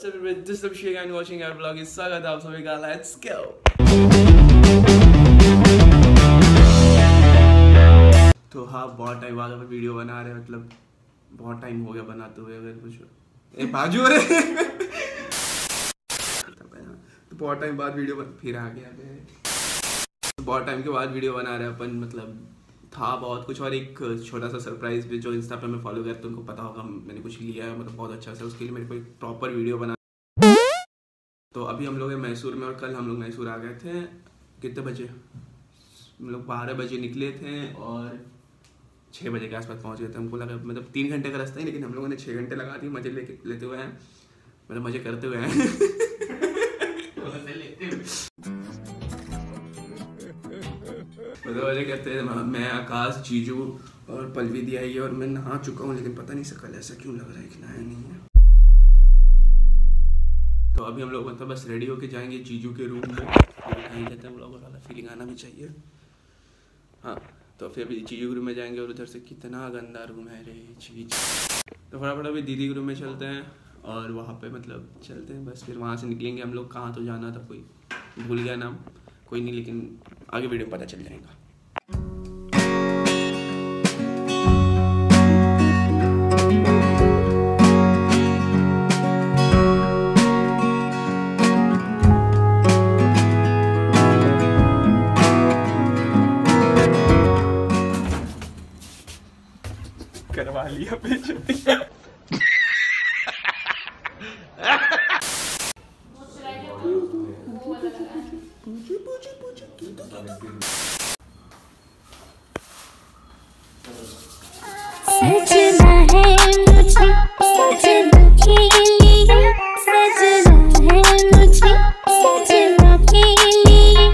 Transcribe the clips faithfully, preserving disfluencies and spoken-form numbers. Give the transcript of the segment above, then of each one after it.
What's up everybody, this is Abhishek and watching our vlog. इस स्वागत है आप सभी का, let's go. तो हाँ, बहुत टाइम बाद अपन वीडियो बना रहे हैं, मतलब बहुत टाइम हो गया बनाते हुए। अगर कुछ ए बाजू रे तो बहुत टाइम बाद वीडियो बन... फिर आ गया तो बहुत टाइम के बाद वीडियो बना रहे हैं अपन। मतलब था बहुत कुछ, और एक छोटा सा सरप्राइज भी जो इंस्टा पे मैं फॉलो करते हैं उनको पता होगा, मैंने कुछ लिया है मतलब बहुत अच्छा सा, उसके लिए मेरे को एक प्रॉपर वीडियो बना। तो अभी हम लोग हैं मैसूर में, और कल हम लोग मैसूर आ गए थे। कितने बजे? हम लोग बारह बजे निकले थे और छः बजे के आसपास पहुँच गए थे। हमको लगा मतलब तीन घंटे का रास्ता है, लेकिन हम लोगों ने छः घंटे लगा दिए मजे ले लेते हुए हैं, मतलब मजे करते हुए हैं। मतलब वजह कहते हैं मैं, आकाश, जीजू और पलवी दी आई है, और मैं नहा चुका हूँ, लेकिन पता नहीं सकल ऐसा क्यों लग रहा है कि नहाया नहीं है। तो अभी हम लोग मतलब बस रेडी होके जाएंगे जीजू के रूम में। कहीं कहते हैं ब्लॉगर वाला फीलिंग आना भी चाहिए। हाँ, तो फिर अभी जीजू के रूम में जाएंगे, और उधर से कितना गंदा रूम है रे चीज। तो फटाफट अभी दीदी के रूम में चलते हैं, और वहाँ पे मतलब चलते हैं बस। फिर वहाँ से निकलेंगे हम लोग। कहाँ तो जाना था, कोई भूल गया नाम, कोई नहीं, लेकिन आगे वीडियो में पता चल जाएगा। करवा लिया बेइज्जती। सजना है मुझे सजना के लिए, सजना है मुझे सजना के लिए।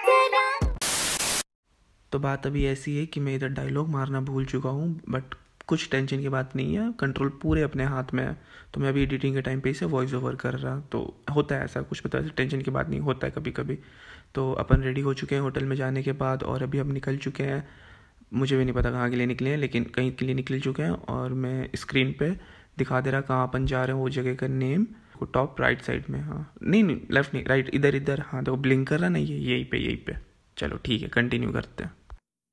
तो बात अभी ऐसी है कि मैं इधर डायलॉग मारना भूल चुका हूँ, बट कुछ टेंशन की बात नहीं है, कंट्रोल पूरे अपने हाथ में है। तो मैं अभी एडिटिंग के टाइम पे इसे वॉइस ओवर कर रहा, तो होता है ऐसा कुछ, पता है, टेंशन की बात नहीं, होता है कभी कभी। तो अपन रेडी हो चुके हैं होटल में जाने के बाद, और अभी हम निकल चुके हैं। मुझे भी नहीं पता कहाँ के लिए निकले हैं, लेकिन कहीं के लिए निकल चुके हैं, और मैं स्क्रीन पे दिखा दे रहा कहाँ अपन जा रहे हैं। वो जगह का नेम को टॉप राइट साइड में, हाँ नहीं नहीं लेफ्ट नहीं, राइट, इधर इधर, हाँ देखो ब्लिंक कर रहा ना, ये यहीं पे यहीं पे। चलो ठीक है, कंटिन्यू करते हैं।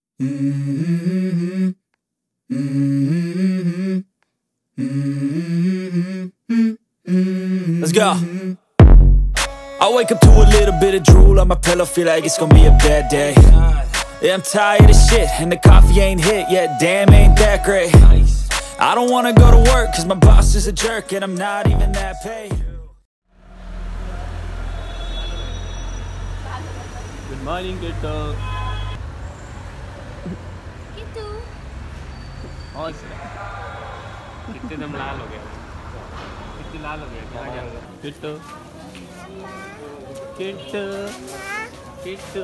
Let's go. I wake up to a little bit of drool on my pillow, feel like it's gonna be a bad day. Yeah, I'm tired of shit, and the coffee ain't hit yet, damn ain't that great. I don't wanna go to work, cause my boss is a jerk, and I'm not even that paid. Good morning, Kittu. कितु और कितने दम लाल हो गया, कितने लाल हो गया। Kittu Kittu Kittu.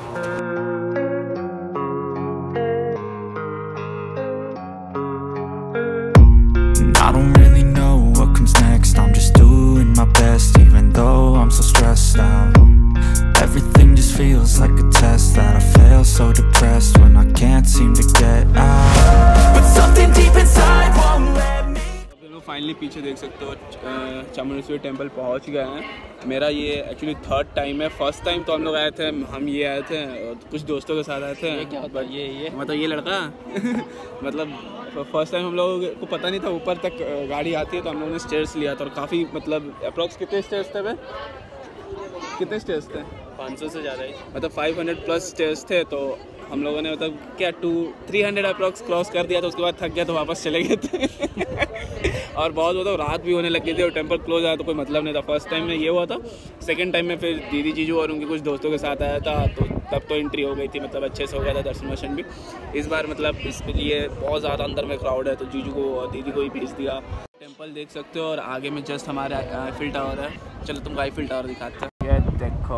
I don't really know what comes next, I'm just doing my best, even though I'm so stressed out. Everything just feels like a test that I fail, so depressed when I can't seem to get out. But something deep inside won't let me. Finally पीछे देख सकते हो, Chamundeshwari temple पहुंच गए हैं। मेरा ये actually third time है। फर्स्ट टाइम तो हम लोग आए थे, हम ये आए थे और कुछ दोस्तों के साथ आए थे। ये क्या होता है? ये ये मतलब ये लड़का मतलब फर्स्ट टाइम हम लोगों को पता नहीं था ऊपर तक गाड़ी आती है, तो हम लोगों ने स्टेयर्स लिया था, और काफ़ी मतलब अप्रॉक्स कितने स्टेयर्स थे भाई? कितने स्टेयर्स थे? पाँच सौ से ज़्यादा ही, मतलब फाइव हंड्रेड प्लस स्टेयर्स थे। तो हम लोगों ने मतलब क्या two three hundred approx cross कर दिया, तो उसके बाद थक गया तो वापस चले गए थे। और बहुत मतलब रात भी होने लगी थी, और टेम्पल क्लोज आया तो कोई मतलब नहीं था। फर्स्ट टाइम में ये हुआ था, सेकंड टाइम में फिर दीदी जीजू और उनके कुछ दोस्तों के साथ आया था, तो तब तो एंट्री हो गई थी, मतलब अच्छे से हो गया था दर्शन वर्शन भी। इस बार मतलब इसके लिए बहुत ज़्यादा अंदर में क्राउड है, तो जीजू को और दीदी को ही भेज दिया। टेम्पल देख सकते हो, और आगे में जस्ट हमारे आईफिल टावर है। चलो तुमको आईफिल टावर दिखाते हैं। ये देखो,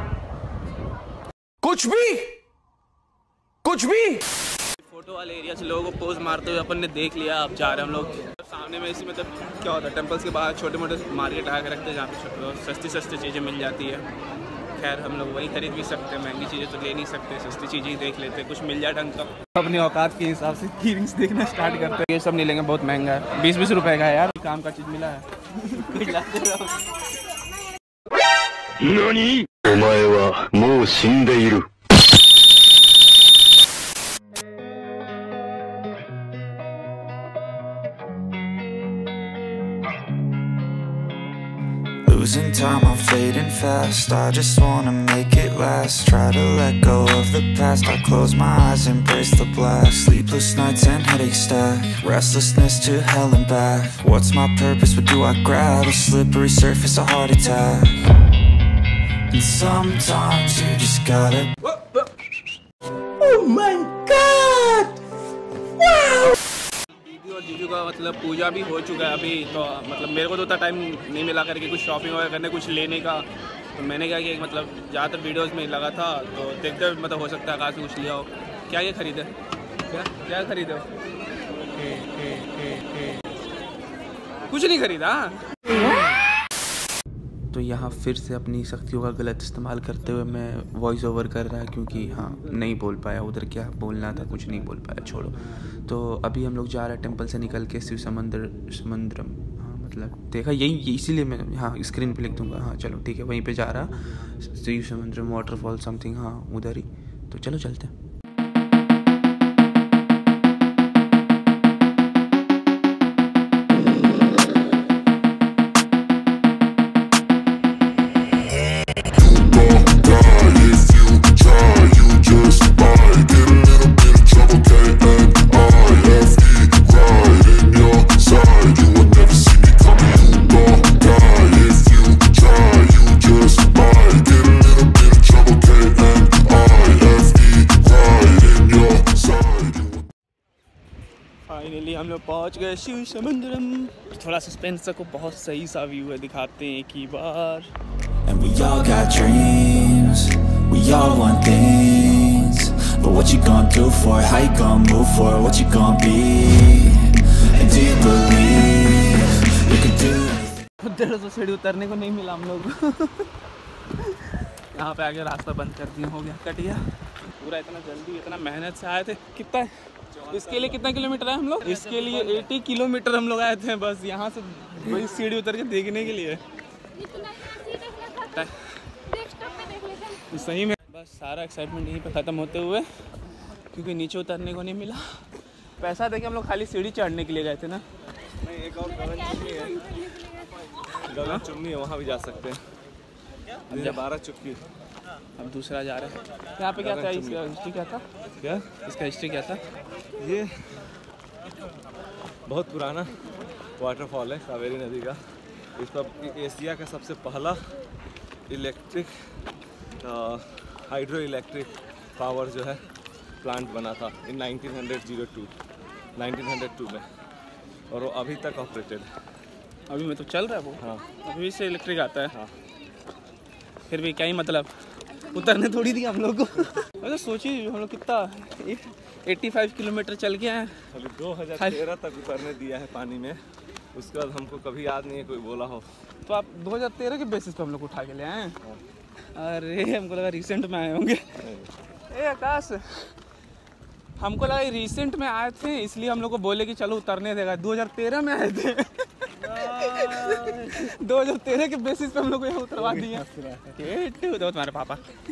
कुछ भी कुछ भी फोटो वाले एरिया से लोगों को पोज मारते हुए अपन ने देख लिया। अब जा रहे हैं हम लोग सामने में। इसी मतलब क्या होता है, टेम्पल्स के बाहर छोटे मोटे मार्केट आकर रखते हैं, जहाँ पे सस्ती सस्ती चीज़ें मिल जाती है। खैर हम लोग वही खरीद भी सकते हैं, महंगी चीज़ें तो ले नहीं सकते, सस्ती चीज़ें ही देख लेते हैं, कुछ मिल जाए ढंग का। अपने औकात के हिसाब से ईयरिंग्स देखना स्टार्ट करते हैं। ये सब नहीं लेंगे, बहुत महंगा है, बीस बीस रुपए का है यार। काम का चीज़ मिला है। कुछ लाते रहो। ननी? お前はもう死んでいる。 Losing time, I'm fading fast. I just wanna make it last. Try to let go of the past. I close my eyes, embrace the blast. Sleepless nights and headaches stack. Restlessness to hell and back. What's my purpose? What do I grab? A slippery surface, a heart attack. And sometimes you just gotta. Oh my god! Wow! दीदी और जीजू का मतलब पूजा भी हो चुका है अभी, तो मतलब मेरे को तो उतना टाइम नहीं मिला करके कुछ शॉपिंग वगैरह करने, कुछ लेने का। तो मैंने क्या कि मतलब ज़्यादातर वीडियोस में लगा था, तो देखते मतलब हो सकता है कहाँ से कुछ लिया हो। क्या ये खरीदे? क्या क्या खरीदे हो? कुछ नहीं खरीदा। तो यहाँ फिर से अपनी शक्तियों का गलत इस्तेमाल करते हुए मैं वॉइस ओवर कर रहा है, क्योंकि हाँ नहीं बोल पाया, उधर क्या बोलना था कुछ नहीं बोल पाया, छोड़ो। तो अभी हम लोग जा रहे हैं टेंपल से निकल के शिव समंदर समंद्रम, हाँ मतलब देखा यही, इसीलिए मैं हाँ स्क्रीन पे लिख दूंगा। हाँ चलो ठीक है, वहीं पे जा रहा शिव समंद्रम वाटरफॉल समथिंग, हाँ उधर ही। तो चलो चलते हैं। फाइनली हम लोग पहुँच गए शिव समंदरम। थोड़ा सस्पेंस को बहुत सही सा व्यू है, दिखाते हैं एक ही बार। And we all got dreams, we all want things, but what you gonna do for it, how you gonna move for it, what you gonna be, and do you believe you can do anything? उधर से सीढ़ी उतरने को नहीं मिला हम लोग को। यहाँ पे आगे रास्ता बंद कर दिया, हो गया कट गया पूरा। इतना जल्दी इतना मेहनत से आए थे। कितना है इसके लिए, कितना किलोमीटर है हम लोग इसके लिए? अस्सी किलोमीटर हम लोग आए थे बस यहाँ से वही सीढ़ी उतर के देखने के लिए। सही में बस सारा एक्साइटमेंट यहीं पे ख़त्म होते हुए, क्योंकि नीचे उतरने को नहीं मिला। पैसा देके हम लोग खाली सीढ़ी चढ़ने के लिए गए थे ना। नहीं, एक और गगन चुन्नी है, गगन चुन्नी है, वहाँ भी जा सकते हैं। ये बारह चुटकी। अब दूसरा जा रहा है। यहाँ पे क्या था, इसका हिस्ट्री क्या था? क्या इसका हिस्ट्री क्या था? ये बहुत पुराना वाटरफॉल है कावेरी नदी का। इस पर एशिया का सबसे पहला इलेक्ट्रिक हाइड्रो इलेक्ट्रिक पावर जो है प्लांट बना था in nineteen hundred two nineteen hundred two में, और वो अभी तक ऑपरेटेड है। अभी में तो चल रहा है वो। हाँ, अभी से इलेक्ट्रिक आता है। हाँ। फिर भी क्या ही मतलब, उतरने थोड़ी दी हम लोग को। मतलब सोचिए हम लोग कितना पचासी किलोमीटर चल के आए। अभी दो हज़ार तेरह तक उतरने दिया है पानी में, उसके बाद हमको कभी याद नहीं है कोई बोला हो। तो आप दो हज़ार तेरह के बेसिस पे हम लोग उठा के ले आए? अरे हमको लगा रिसेंट में आए होंगे। ए आकाश, हमको लगा रिसेंट में आए थे इसलिए हम लोग को बोले कि चलो उतरने देगा। दो हज़ार तेरह में आए थे। दो हज़ार तेरह के बेसिस पे हम लोग को यहाँ उतरवा दिया। दो तुम्हारे पापा।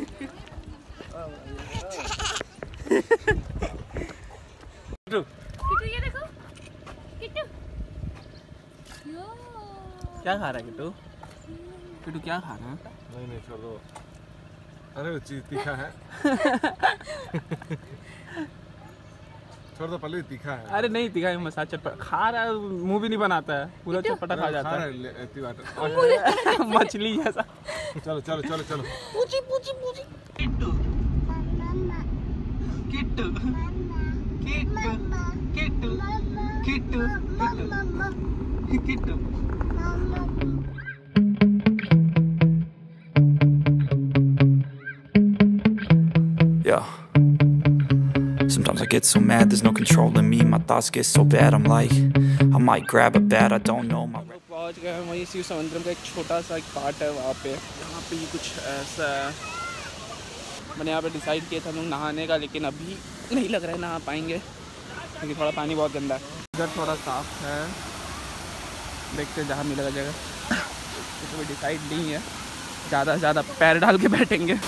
किट्टू, ये देखो किट्टू। क्या खा रहा है किट्टू? किट्टू क्या खा रहा है? नहीं नहीं छोड़ दो। अरे वो चीज तीखा है। छोड़ दो, पहले तीखा है। अरे नहीं तीखा है, मसाला चटपटा खा रहा है, मुंह भी नहीं बनाता है, पूरा चटपटा खा जाता है मछली जैसा। चलो चलो चलो चलो। पूछी पूछी पूछी। Kittu Kittu Kittu Kittu Kittu Kittu Kittu. Yeah. Sometimes I get so mad, there's no controlling me. My thoughts get so bad, I'm like, I might grab a bat, I don't know. My पहुँच गए हम वही शिव समंदरम का एक छोटा सा एक पार्ट है वहाँ पे। यहाँ पे ये कुछ ऐसा है। मैंने यहाँ पे डिसाइड किया था हम लोग नहाने का, लेकिन अभी नहीं लग रहा है नहा पाएंगे क्योंकि थोड़ा पानी बहुत गंदा है। इधर थोड़ा साफ है, देखते हैं जहाँ मिलेगा जगह। तो कोई डिसाइड नहीं है, ज़्यादा से ज़्यादा पैर डाल के बैठेंगे।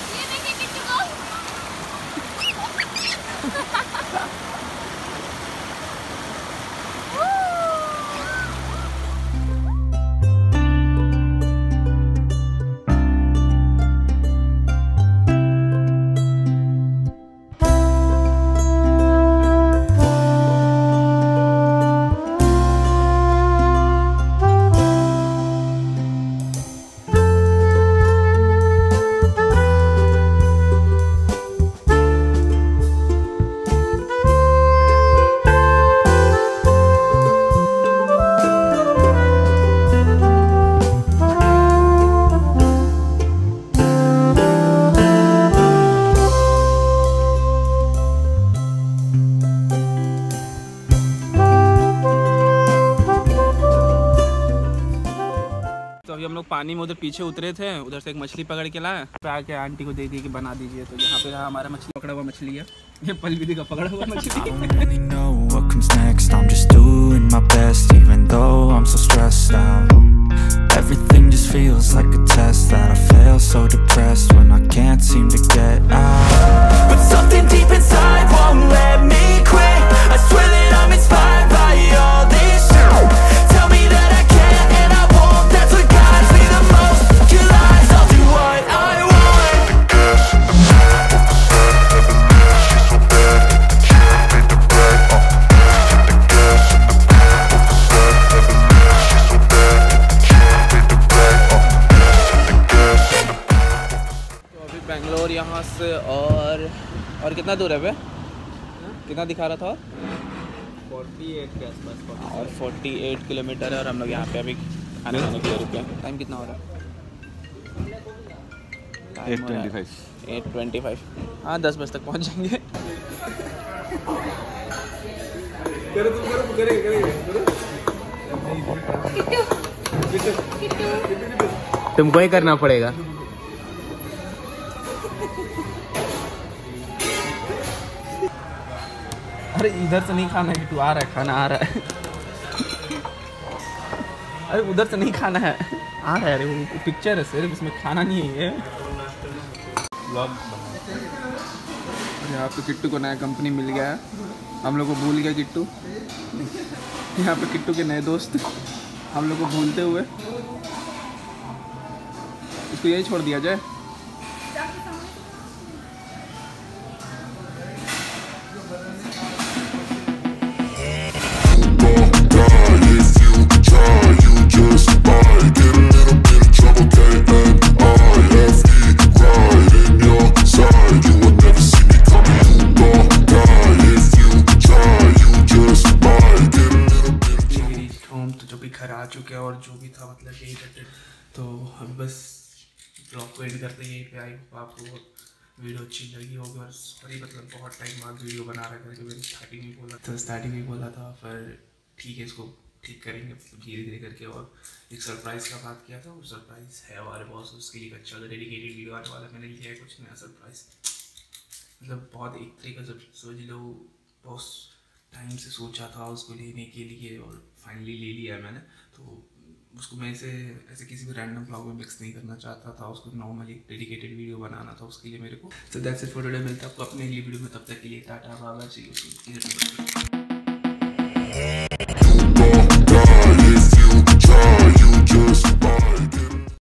हम लोग पानी में उधर पीछे उतरे थे, उधर से एक मछली पकड़ के लाए, फिर आके आंटी को दे दी कि बना दीजिए। तो यहाँ पे हमारा मछली पकड़ा हुआ मछली है, ये पलविदी का पकड़ा हुआ मछली। बेंगलोर यहाँ से और और कितना दूर है बे? कितना दिखा रहा था? अड़तालीस के आसपास। और अड़तालीस किलोमीटर है और हम लोग यहाँ पे अभी खाने खाने के लिए रुके हैं। टाइम कितना हो रहा है? Eight twenty five. Eight twenty five. हाँ, दस बजे तक पहुँच जाएंगे। तुमको ही करना पड़ेगा। अरे इधर से नहीं खाना है, तू आ रहा है, खाना आ रहा है। अरे उधर से नहीं खाना है, आ रहा है। अरे वो पिक्चर है सिर्फ, इसमें खाना नहीं है ये। यहाँ पे किट्टू को नया कंपनी मिल गया है, हम लोग को भूल गया किट्टू। यहाँ पे किट्टू के नए दोस्त हम लोग को भूलते हुए इसको यही छोड़ दिया जाए। घर आ चुके हैं और जो भी था मतलब यही करते, तो हम बस ब्लॉग को एड करते यहीं पे। आई आपको वीडियो अच्छी लगी होगी और सॉरी मतलब बहुत टाइम बाद वीडियो बना रहा करके मैंने स्टार्टिंग में बोला था स्टार्टिंग में बोला था पर ठीक है, इसको ठीक करेंगे धीरे धीरे करके। और एक सरप्राइज़ का बात किया था, वो सरप्राइज़ है हमारे बॉस, उसके लिए अच्छा डेडिकेटेड वीडियो आने वाला। मैंने लिया है कुछ नया सरप्राइज़, मतलब बहुत एक तरीके से सोच लो, बहुत टाइम से सोचा था उसको लेने के लिए और फाइनली ले लिया है मैंने। तो उसको मैं ऐसे ऐसे किसी भी रैंडम ब्लॉग में मिक्स नहीं करना चाहता था, उसको नॉर्मली एक डेडिकेटेड वीडियो बनाना था उसके लिए मेरे को। So that's it for today. मिलता है आपको अपने अगली वीडियो में, तब तक के लिए tata bye bye, see you soon.